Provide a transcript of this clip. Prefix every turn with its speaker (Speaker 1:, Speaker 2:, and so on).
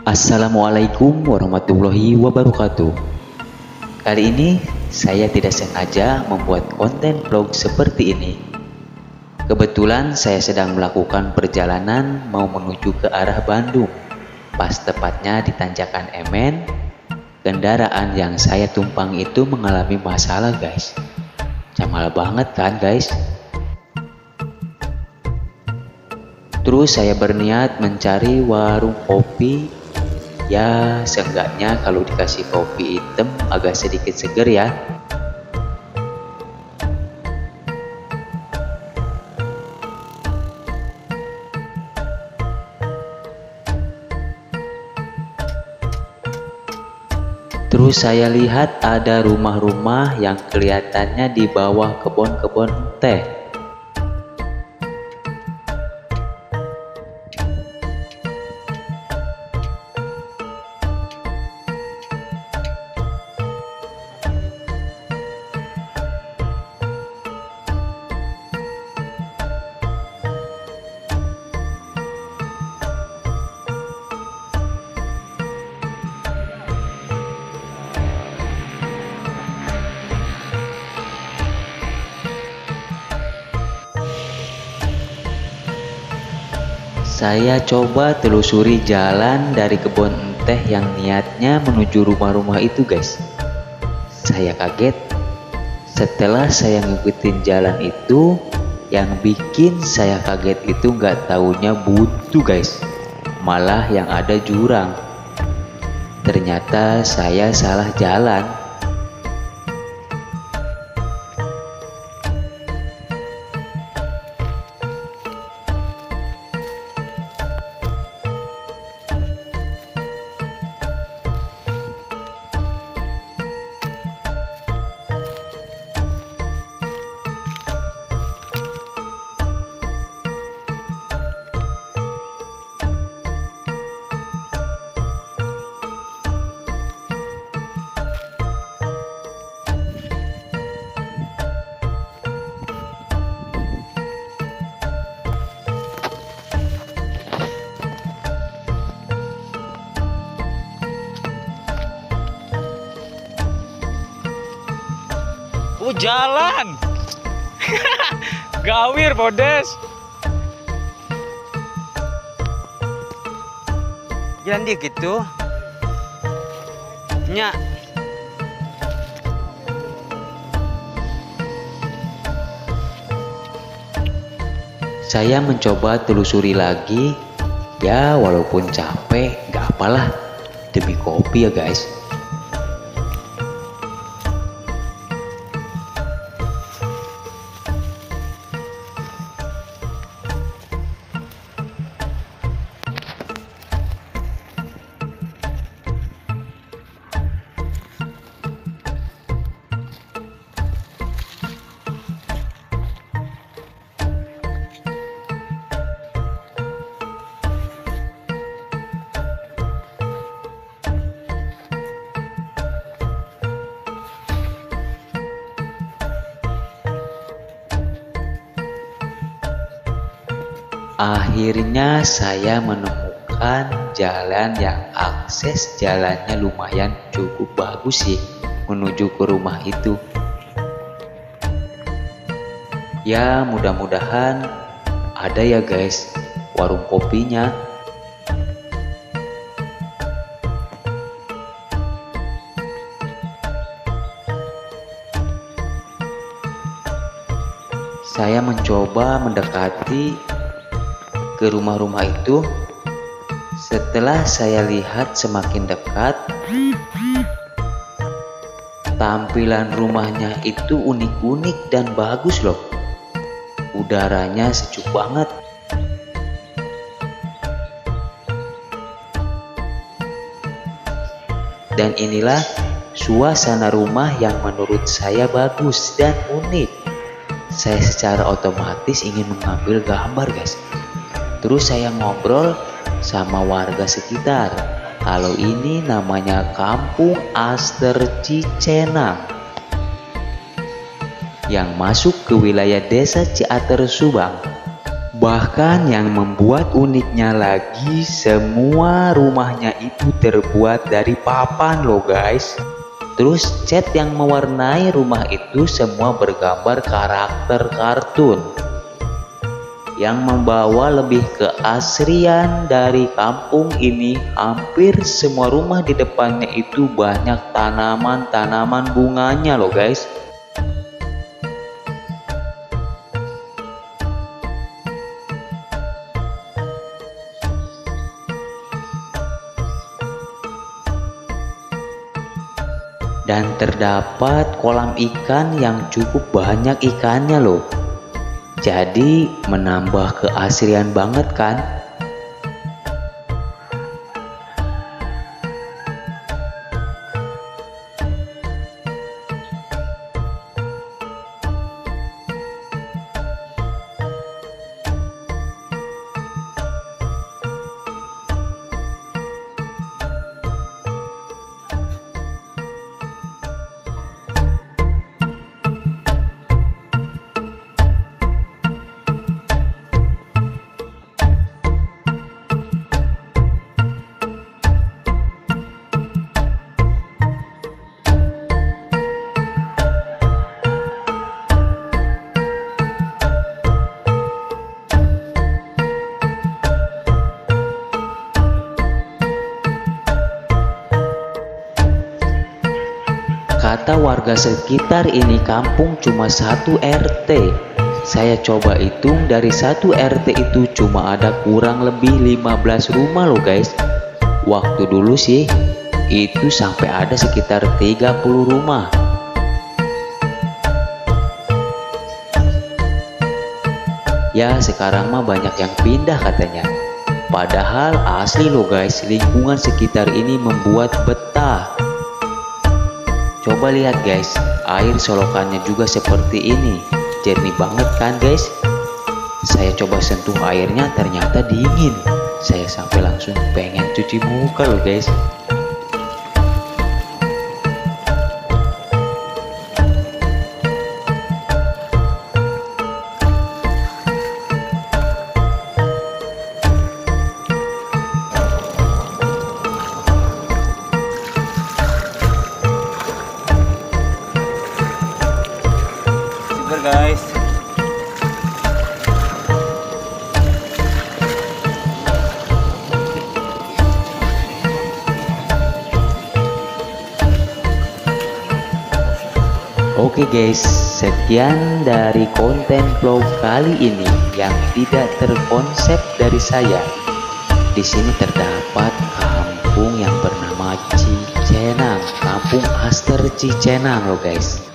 Speaker 1: Assalamualaikum warahmatullahi wabarakatuh. Kali ini saya tidak sengaja membuat konten vlog seperti ini. Kebetulan saya sedang melakukan perjalanan mau menuju ke arah Bandung. Pas tepatnya di tanjakan Emen, kendaraan yang saya tumpang itu mengalami masalah guys. Jamal banget kan guys. Terus saya berniat mencari warung kopi. Ya, seenggaknya kalau dikasih kopi hitam agak sedikit seger ya. Terus saya lihat ada rumah-rumah yang kelihatannya di bawah kebun-kebun teh. Saya coba telusuri jalan dari kebun teh yang niatnya menuju rumah-rumah itu guys. Saya kaget setelah saya ngikutin jalan itu. Yang bikin saya kaget itu nggak taunya buntu guys, malah yang ada jurang. Ternyata saya salah jalan.
Speaker 2: Jalan gawir bodes. Jalan dia gitu nyak.
Speaker 1: Saya mencoba telusuri lagi. Ya walaupun capek gak apalah, demi kopi ya guys. Akhirnya saya menemukan jalan yang akses jalannya lumayan cukup bagus sih menuju ke rumah itu. Ya mudah-mudahan ada ya guys warung kopinya. Saya mencoba mendekati ke rumah-rumah itu. Setelah saya lihat semakin dekat, tampilan rumahnya itu unik-unik dan bagus loh. Udaranya sejuk banget. Dan inilah suasana rumah yang menurut saya bagus dan unik. Saya secara otomatis ingin mengambil gambar guys. Terus saya ngobrol sama warga sekitar. Kalau ini namanya Kampung Aster Cicenang yang masuk ke wilayah Desa Ciater Subang. Bahkan yang membuat uniknya lagi, semua rumahnya itu terbuat dari papan loh guys. Terus cat yang mewarnai rumah itu semua bergambar karakter kartun, yang membawa lebih keasrian dari kampung ini. Hampir semua rumah di depannya itu banyak tanaman-tanaman bunganya loh guys. Dan terdapat kolam ikan yang cukup banyak ikannya loh. Jadi menambah keasrian banget kan? Kata warga sekitar ini kampung cuma 1 RT. Saya coba hitung, dari 1 RT itu cuma ada kurang lebih 15 rumah loh guys. Waktu dulu sih itu sampai ada sekitar 30 rumah. Ya sekarang mah banyak yang pindah katanya. Padahal asli loh guys, lingkungan sekitar ini membuat betah. Coba lihat guys, air solokannya juga seperti ini. Jernih banget kan guys? Saya coba sentuh airnya, ternyata dingin. Saya sampai langsung pengen cuci muka loh guys.
Speaker 2: Guys,
Speaker 1: Oke guys, sekian dari konten vlog kali ini yang tidak terkonsep dari saya. Di sini terdapat kampung yang bernama Cicenang, kampung Aster Cicenang loh guys.